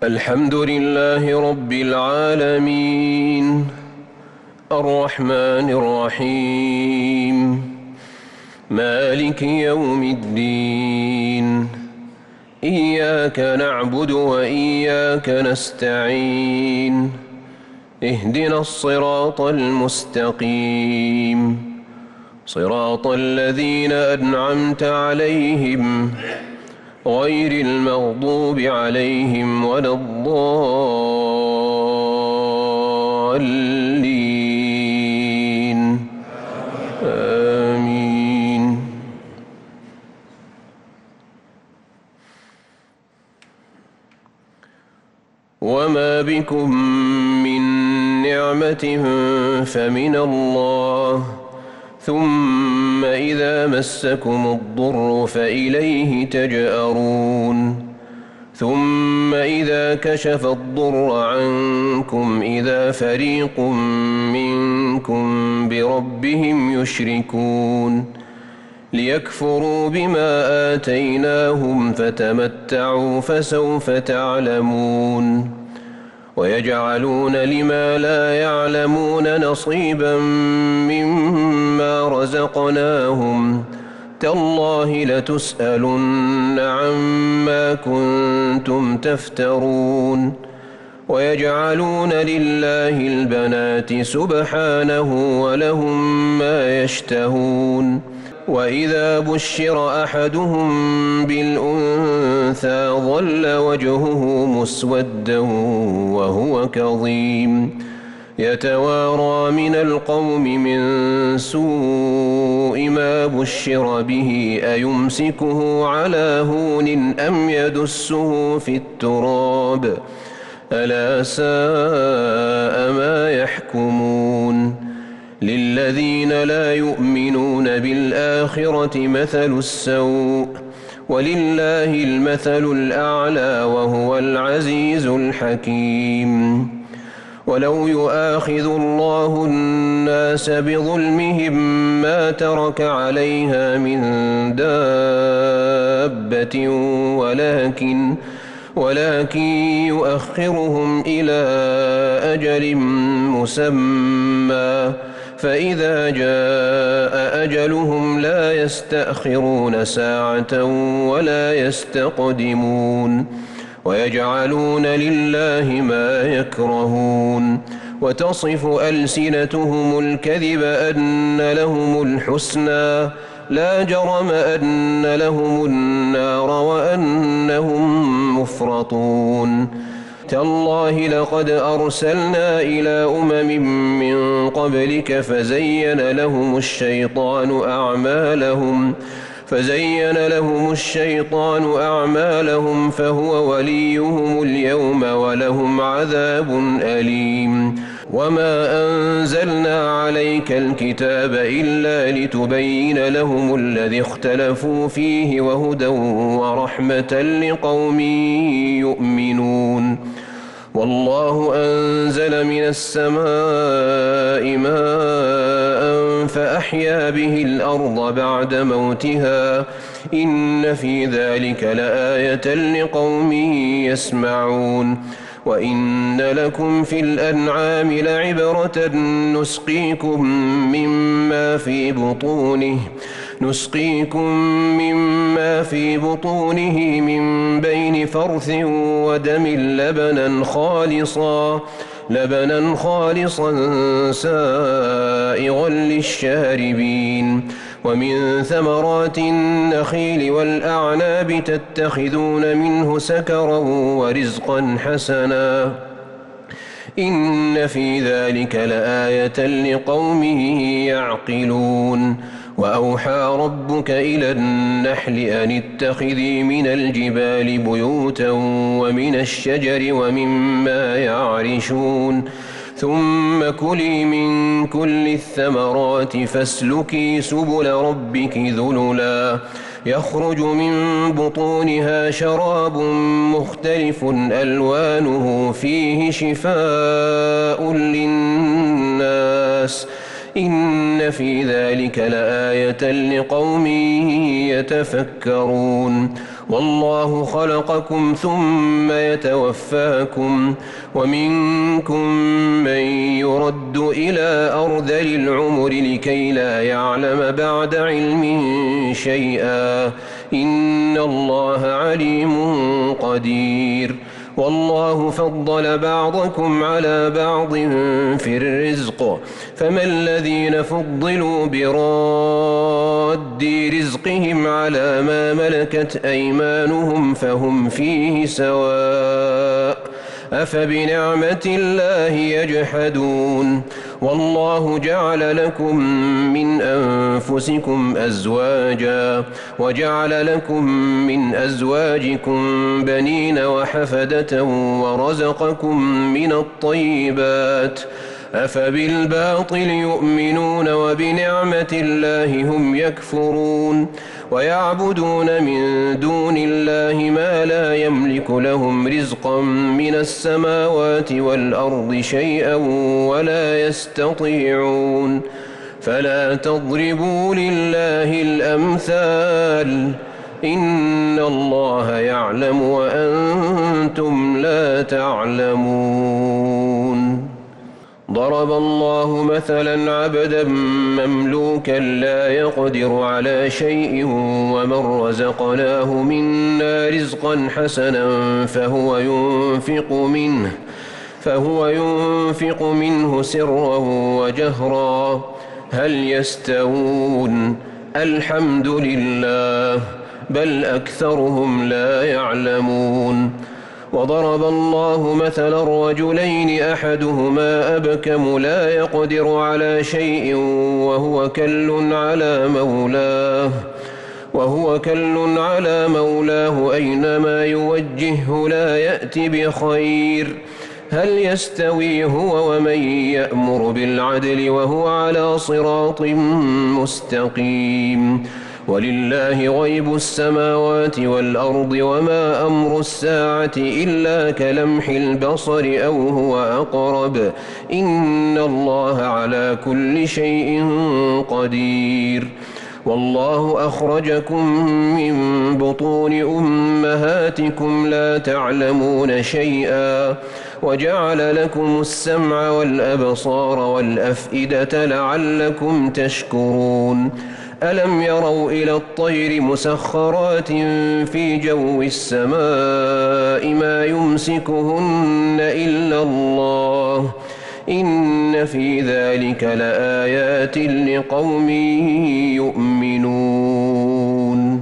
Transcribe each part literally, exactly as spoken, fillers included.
الحمد لله رب العالمين الرحمن الرحيم مالك يوم الدين إياك نعبد وإياك نستعين اهدنا الصراط المستقيم صراط الذين أنعمت عليهم غير المغضوب عليهم ولا الضالين آمين. وما بكم من نعمة فمن الله ثم إذا مسكم الضر فإليه تجأرون ثم إذا كشف الضر عنكم إذا فريق منكم بربهم يشركون ليكفروا بما آتيناهم فتمتعوا فسوف تعلمون ويجعلون لما لا يعلمون نصيبا مما رزقناهم تالله لتسألن عما كنتم تفترون ويجعلون لله البنات سبحانه ولهم ما يشتهون وإذا بشر أحدهم بالأنثى ظل وجهه مسودا وهو كظيم يتوارى من القوم من سوء ما بشر به أيمسكه على هون أم يدسه في التراب ألا ساء ما يحكمون للذين لا يؤمنون بالآخرة مثل السوء ولله المثل الأعلى وهو العزيز الحكيم ولو يؤاخذ الله الناس بظلمهم ما ترك عليها من دابة ولكن ولكن يؤخرهم إلى أجل مسمى فإذا جاء أجلهم لا يستأخرون ساعة ولا يستقدمون ويجعلون لله ما يكرهون وتصف ألسنتهم الكذب أن لهم الحسنى لا جرم أن لهم النار وأنهم مفرطون تالله لقد أرسلنا إلى أمم من قبلك فزين لهم الشيطان أعمالهم فزين لهم الشيطان أعمالهم فهو وليهم اليوم ولهم عذاب أليم وما أنزلنا عليك الكتاب إلا لتبين لهم الذي اختلفوا فيه وهدى ورحمة لقوم يؤمنون والله أنزل من السماء ماء فأحيا به الأرض بعد موتها إن في ذلك لآية لقوم يسمعون وإن لكم في الأنعام لعبرة نسقيكم مما في بطونه نسقيكم مما في بطونه من بين فرث ودم لبنا خالصا لبنا خالصا سائغا للشاربين ومن ثمرات النخيل والأعناب تتخذون منه سكرا ورزقا حسنا إن في ذلك لآية لقوم يعقلون وأوحى ربك إلى النحل أن اتخذي من الجبال بيوتا ومن الشجر ومما يعرشون ثم كلي من كل الثمرات فاسلكي سبل ربك ذللا يخرج من بطونها شراب مختلف ألوانه فيه شفاء للناس إن في ذلك لآية لقوم يتفكرون والله خلقكم ثم يتوفاكم ومنكم من يرد إلى أرذل العمر لكي لا يعلم بعد علم شيئا إن الله عليم قدير والله فضل بعضكم على بعض في الرزق فما الذين فضلوا براد رزقهم على ما ملكت أيمانهم فهم فيه سواء أفبنعمة الله يجحدون والله جعل لكم من أنفسكم أزواجا وجعل لكم من أزواجكم بنين وحفدة ورزقكم من الطيبات أفبالباطل يؤمنون وبنعمة الله هم يكفرون ويعبدون من دون الله ما لا يملك لهم رزقا من السماوات والأرض شيئا ولا يستطيعون فلا تضربوا لله الأمثال إن الله يعلم وأنتم لا تعلمون ضرب الله مثلا عبدا مملوكا لا يقدر على شيء ومن رزقناه منا رزقا حسنا فهو ينفق منه فهو ينفق منه سرا وجهرا هل يستوون الحمد لله بل أكثرهم لا يعلمون وضرب الله مثلا رجلين أحدهما أبكم لا يقدر على شيء وهو كل على مولاه وهو كل على مولاه أينما يوجهه لا يأتي بخير هل يستوي هو ومن يأمر بالعدل وهو على صراط مستقيم ولله غيب السماوات والأرض وما أمر الساعة إلا كلمح البصر أو هو أقرب إن الله على كل شيء قدير والله أخرجكم من بطون أمهاتكم لا تعلمون شيئا وجعل لكم السمع والأبصار والأفئدة لعلكم تشكرون ألم يروا إلى الطير مسخرات في جو السماء ما يمسكهن إلا الله إن في ذلك لآيات لقوم يؤمنون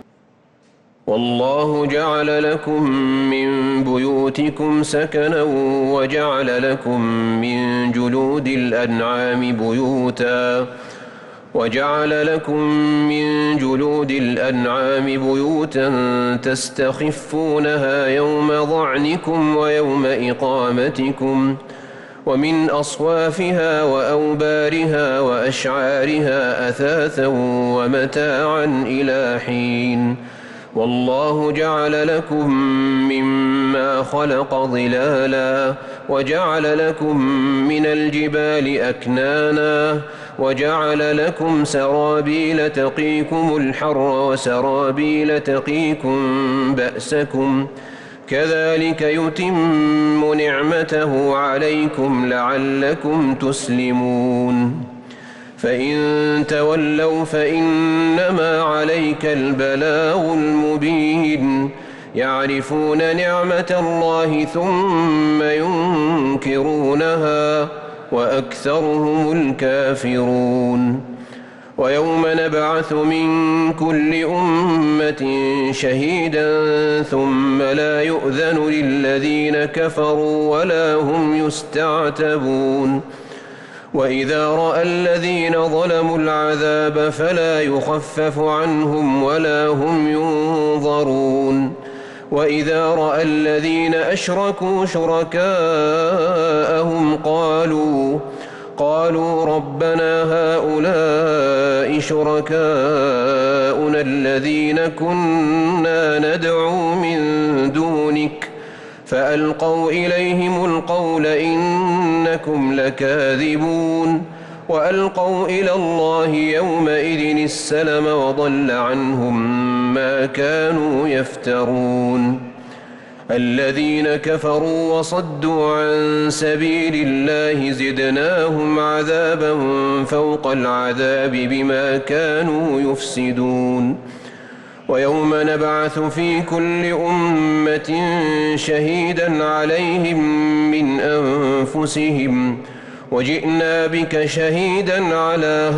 والله جعل لكم من بيوتكم سكنا وجعل لكم من جلود الأنعام بيوتا وجعل لكم من جلود الأنعام بيوتا تستخفونها يوم ظعنكم ويوم إقامتكم ومن أصوافها وأوبارها وأشعارها أثاثا ومتاعا إلى حين والله جعل لكم مما خلق ظلالا وجعل لكم من الجبال أكنانا وجعل لكم سرابيل تقيكم الحر وسرابيل تقيكم بأسكم كذلك يتم نعمته عليكم لعلكم تسلمون فإن تولوا فإنما عليك البلاغ المبين يعرفون نعمة الله ثم ينكرونها وأكثرهم الكافرون ويوم نبعث من كل أمة شهيدا ثم لا يؤذن للذين كفروا ولا هم يستعتبون وإذا رأى الذين ظلموا العذاب فلا يخفف عنهم ولا هم ينظرون وإذا رأى الذين أشركوا شركاءهم قالوا قالوا ربنا هؤلاء شركاؤنا الذين كنا ندعو من دونك فألقوا إليهم القول إنكم لكاذبون وألقوا إلى الله يومئذ السلم وضل عنهم ما كانوا يفترون الذين كفروا وصدوا عن سبيل الله زدناهم عذابا فوق العذاب بما كانوا يفسدون ويوم نبعث في كل أمة شهيدا عليهم من أنفسهم وجئنا بك شهيدا على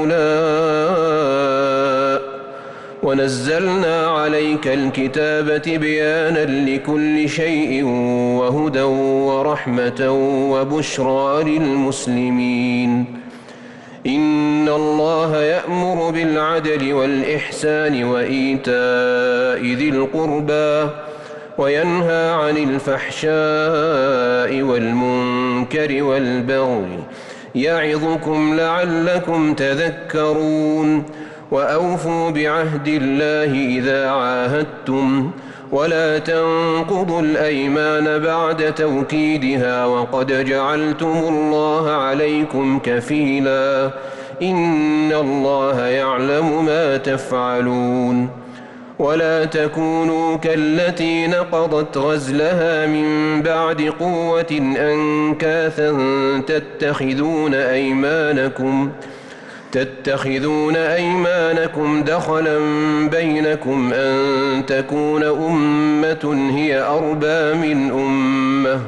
هؤلاء ونزلنا عليك الكتاب تبيانا لكل شيء وهدى ورحمة وبشرى للمسلمين إن الله يأمر بالعدل والإحسان وإيتاء ذي القربى وينهى عن الفحشاء والمنكر والبغي يعظكم لعلكم تذكرون وأوفوا بعهد الله إذا عاهدتم ولا تنقضوا الأيمان بعد توكيدها وقد جعلتم الله عليكم كفيلا إن الله يعلم ما تفعلون ولا تكونوا كالتي نقضت غزلها من بعد قوة أنكاثا تتخذون أيمانكم تتخذون أيمانكم دخلا بينكم أن تكون أمة هي أربى من أمة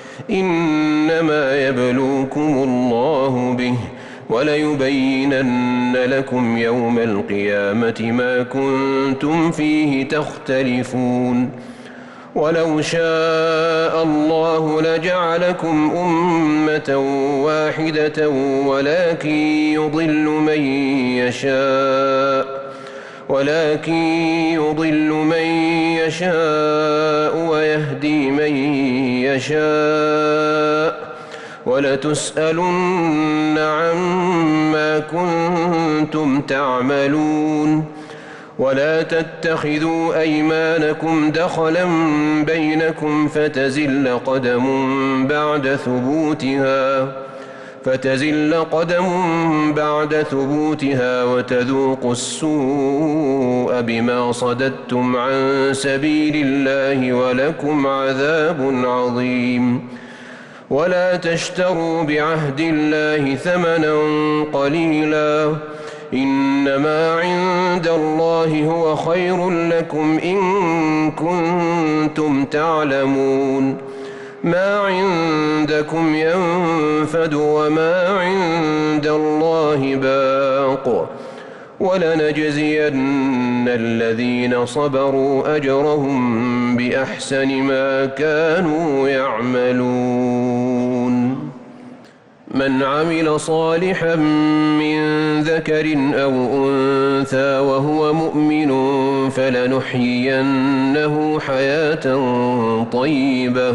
إنما يبلوكم الله به وليبينن لكم يوم القيامة ما كنتم فيه تختلفون ولو شاء الله لجعلكم أمة واحدة ولكن يضل من يشاء ولكن يضل من يشاء ويهدي من يشاء ولتسألن عما كنتم تعملون ولا تتخذوا أيمانكم دخلا بينكم فتزل قدم بعد ثبوتها فتزل قدم بعد ثبوتها وتذوقوا السوء بما صددتم عن سبيل الله ولكم عذاب عظيم ولا تشتروا بعهد الله ثمنا قليلا إنما عند الله هو خير لكم إن كنتم تعلمون ما عندكم ينفد وما عند الله باق ولنجزين الذين صبروا أجرهم بأحسن ما كانوا يعملون من عمل صالحا من ذكر أو أنثى وهو مؤمن فلنحيينه حياة طيبة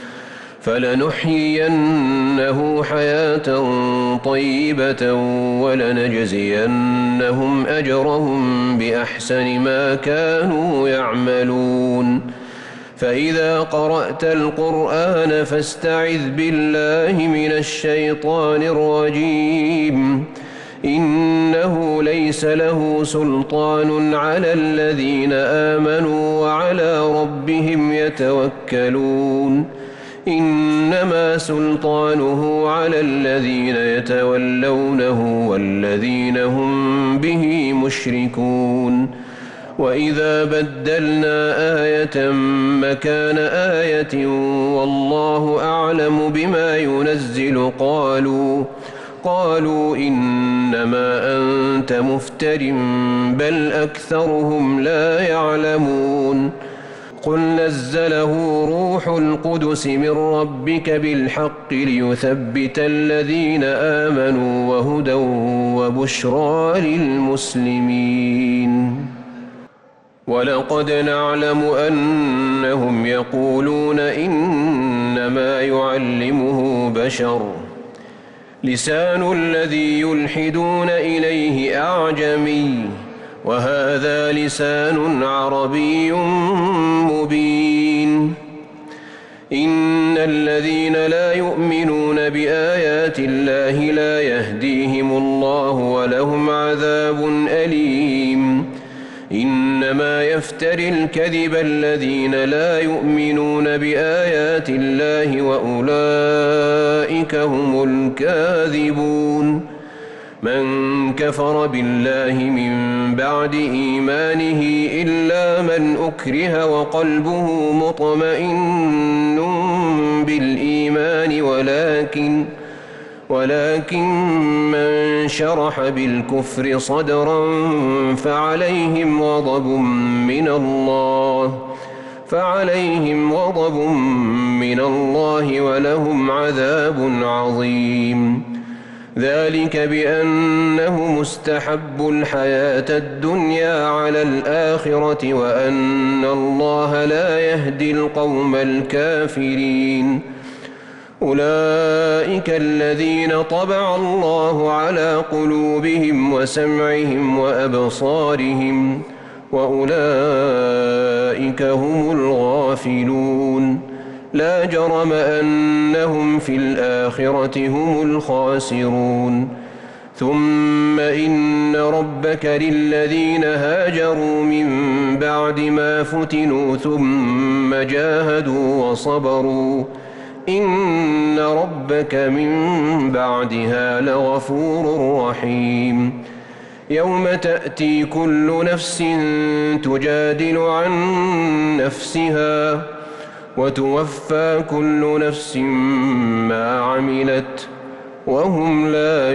فلنحيينه حياة طيبة ولنجزينهم أجرهم بأحسن ما كانوا يعملون فإذا قرأت القرآن فاستعذ بالله من الشيطان الرجيم إنه ليس له سلطان على الذين آمنوا وعلى ربهم يتوكلون إنما سلطانه على الذين يتولونه والذين هم به مشركون وإذا بدلنا آية مكان آية والله أعلم بما ينزل قالوا قالوا إنما أنت مفتر بل أكثرهم لا يعلمون قل نزله روح القدس من ربك بالحق ليثبت الذين آمنوا وهدى وبشرى للمسلمين ولقد نعلم أنهم يقولون إنما يعلمه بشر لسان الذي يلحدون إليه أعجمي وهذا لسان عربي مبين إن الذين لا يؤمنون بآيات الله لا يهديهم الله ولهم عذاب أليم إنما يفتري الكذب الذين لا يؤمنون بآيات الله وأولئك هم الكاذبون من كفر بالله من بعد إيمانه إلا من أكره وقلبه مطمئن بالإيمان ولكن ولكن من شرح بالكفر صدرا فعليهم غضب من الله فعليهم غضب من الله ولهم عذاب عظيم ذلك بأنه مستحب الحياة الدنيا على الآخرة وأن الله لا يهدي القوم الكافرين أولئك الذين طبع الله على قلوبهم وسمعهم وأبصارهم وأولئك هم الغافلون لا جرم أنهم في الآخرة هم الخاسرون ثم إن ربك للذين هاجروا من بعد ما فتنوا ثم جاهدوا وصبروا إن ربك من بعدها لغفور رحيم يوم تأتي كل نفس تجادل عن نفسها وتوفى كل نفس ما عملت وهم لا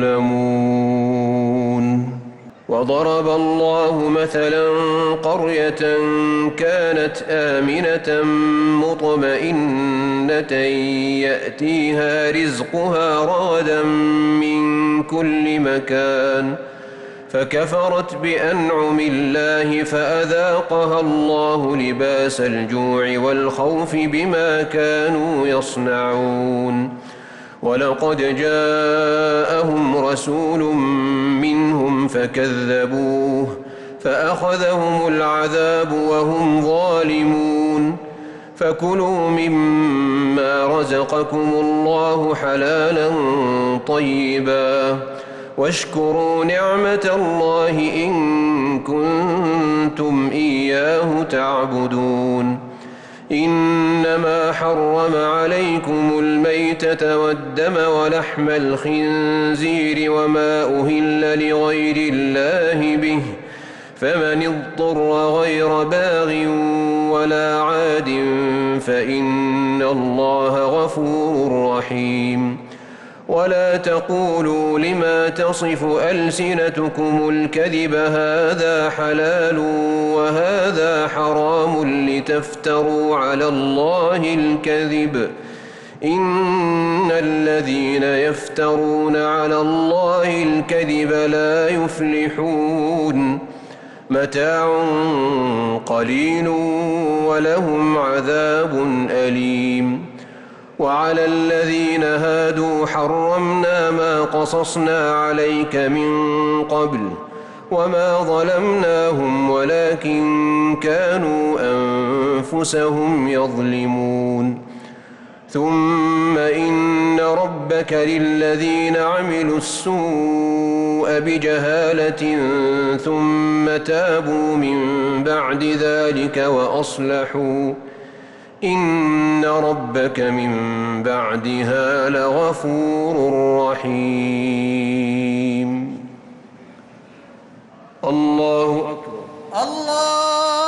يظلمون وضرب الله مثلا قرية كانت آمنة مطمئنة يأتيها رزقها رغدا من كل مكان فكفرت بأنعم الله فأذاقها الله لباس الجوع والخوف بما كانوا يصنعون ولقد جاءهم رسول منهم فكذبوه فأخذهم العذاب وهم ظالمون فكلوا مما رزقكم الله حلالا طيبا واشكروا نعمة الله إن كنتم إياه تعبدون إنما حرم عليكم الميتة والدم ولحم الخنزير وما أهل لغير الله به فمن اضطر غير باغ ولا عاد فإن الله غفور رحيم ولا تقولوا لما تصف ألسنتكم الكذب هذا حلال وهذا حرام لتفتروا على الله الكذب إن الذين يفترون على الله الكذب لا يفلحون متاع قليل ولهم عذاب أليم وعلى الذين هادوا حرمنا ما قصصنا عليك من قبل وما ظلمناهم ولكن كانوا أنفسهم يظلمون ثم إن ربك للذين عملوا السوء بجهالة ثم تابوا من بعد ذلك وأصلحوا إن ربك من بعدها لغفور رحيم الله أكبر. الله